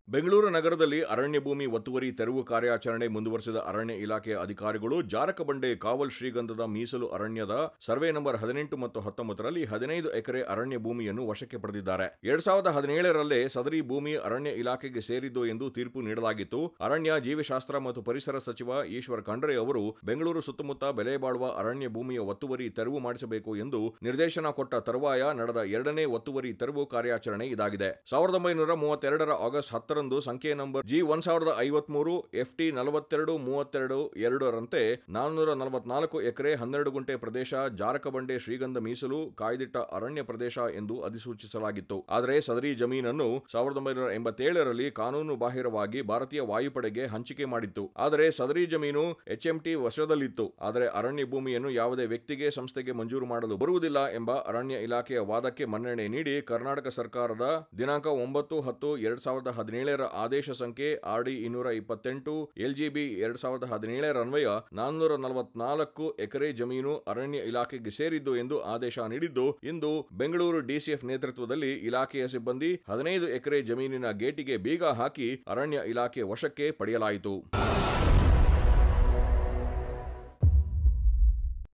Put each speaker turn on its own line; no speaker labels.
ಬೆಂಗಳೂರು ನಗರದಲ್ಲಿ ಅರಣ್ಯ ಭೂಮಿ ಒತ್ತುವರಿ ತೆರವು ಕಾರ್ಯಾಚರಣೆ ಮುಂದುವರೆಸಿದ ಅರಣ್ಯ ಇಲಾಖೆಯ ಅಧಿಕಾರಿಗಳು ಜಾರಕಬಂಡೆ ಕಾವಲ್ ಶ್ರೀಗಂಧದ ಮೀಸಲು ಅರಣ್ಯದ ಸರ್ವೆ ನಂಬರ್ 18 ಮತ್ತು 19ರಲ್ಲಿ 15 ಎಕರೆ ಅರಣ್ಯ ಭೂಮಿಯನ್ನು ವಶಕ್ಕೆ ಪಡೆದಿದ್ದಾರೆ. 2017ರಲ್ಲೇ ಸದರಿ ಭೂಮಿ ಅರಣ್ಯ ಇಲಾಖೆಗೆ ಸೇರಿದ್ದು ಎಂದು ತೀರ್ಪು ನೀಡಲಾಗಿತ್ತು. ಅರಣ್ಯ, ಜೀವಿಶಾಸ್ತ್ರ ಮತ್ತು ಪರಿಸರ ಸಚಿವ ಈಶ್ವರ್ ಖಂಡ್ರೆ ಅವರು ಬೆಂಗಳೂರು ಸುತ್ತಮುತ್ತ ಬೆಲೆ ಬಾಳುವ ಅರಣ್ಯ ಭೂಮಿಯ ಒತ್ತುವರಿ ತೆರವು ಮಾಡಿಸಬೇಕು ಎಂದು ನಿರ್ದೇಶನ ಕೊಟ್ಟ ತರುವಾಯ ನಡೆದ ಎರಡನೇ ಒತ್ತುವರಿ ತೆರವು ಕಾರ್ಯಾಚರಣೆ ಇದಾಗಿದೆ. 1932ರ ಆಗಸ್ಟ್ 10 ಸಂಖ್ಯೆ ನಂಬರ್ G1053 FT 4232 ರಂತೆ 444 ಎಕರೆ 12 ಗುಂಟೆ ಪ್ರದೇಶ ಜಾರಕಬಂಡೆ ಶ್ರೀಗಂಧ ಮೀಸಲು ಕಾಯ್ದಿಟ್ಟ ಅರಣ್ಯ ಪ್ರದೇಶ ಎಂದು ಅಧಿಸೂಚಿಸಲಾಗಿತ್ತು. ಆದರೆ ಸದರಿ ಜಮೀನನ್ನು 1987ರಲ್ಲಿ ಕಾನೂನು ಬಾಹಿರವಾಗಿ ಭಾರತೀಯ ವಾಯುಪಡೆಗೆ ಹಂಚಿಕೆ ಮಾಡಿತ್ತು. ಆದರೆ ಸದರಿ ಜಮೀನು HMT ವಶದಲ್ಲಿತ್ತು. ಆದರೆ ಅರಣ್ಯ ಭೂಮಿಯನ್ನು ಯಾವುದೇ ವ್ಯಕ್ತಿಗೆ, ಸಂಸ್ಥೆಗೆ ಮಂಜೂರು ಮಾಡಲು ಬರುವುದಿಲ್ಲ ಎಂಬ ಅರಣ್ಯ ಇಲಾಖೆಯ ವಾದಕ್ಕೆ ಮನ್ನಣೆ ನೀಡಿ ಕರ್ನಾಟಕ ಸರ್ಕಾರದ ದಿನಾಂಕ 9/10/2017 ಆದೇಶ ಸಂಖ್ಯೆ RD 228 LGB 2017 ಅನ್ವಯ 444 ಎಕರೆ ಜಮೀನು ಅರಣ್ಯ ಇಲಾಖೆಗೆ ಸೇರಿದ್ದು ಎಂದು ಆದೇಶ ನೀಡಿದ್ದು, ಇಂದು ಬೆಂಗಳೂರು DCF ನೇತೃತ್ವದಲ್ಲಿ ಇಲಾಖೆಯ ಸಿಬ್ಬಂದಿ 15 ಎಕರೆ ಜಮೀನಿನ ಗೇಟಿಗೆ ಬೀಗ ಹಾಕಿ ಅರಣ್ಯ ಇಲಾಖೆ ವಶಕ್ಕೆ ಪಡೆಯಲಾಯಿತು.